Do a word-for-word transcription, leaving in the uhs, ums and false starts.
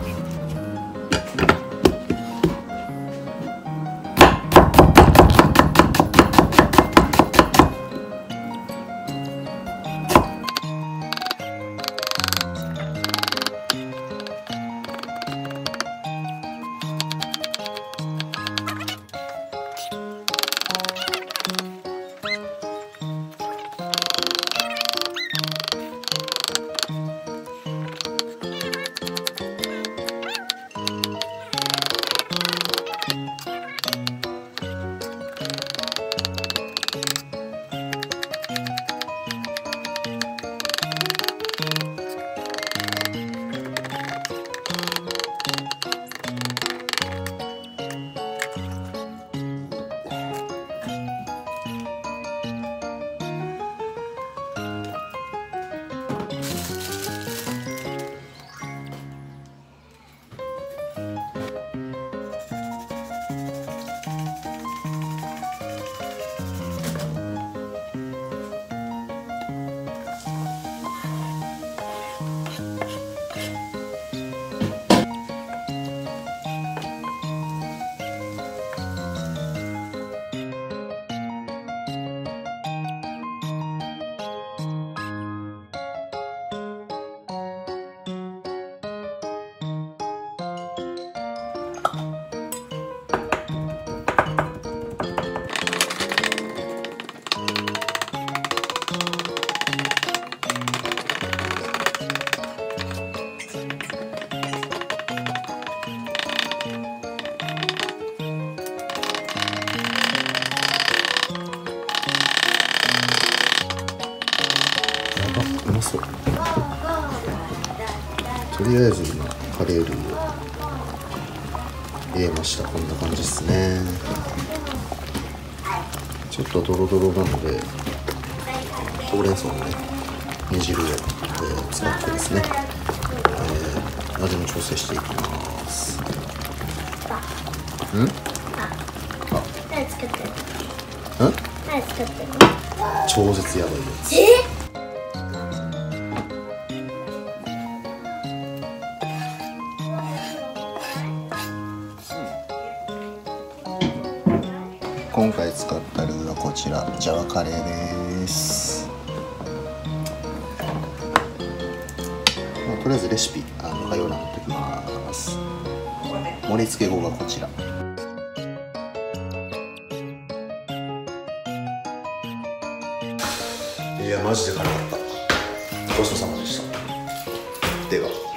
うまそう。とりあえず今カレー類を入れました。こんな感じですね。ちょっとドロドロなのでほうれん草のね煮汁を、えー、使ってですね、えー、味の調整していきます。ん？あ、 何作ってる？ ん？ 何作ってる？ 超絶やばいやつ。 え？ 今回使ったルーはこちら、ジャワカレーです。まあ、とりあえずレシピあの概要欄貼っておきます。盛り付け後がこちら。いやマジで辛かった。ごちそうさまでした。では。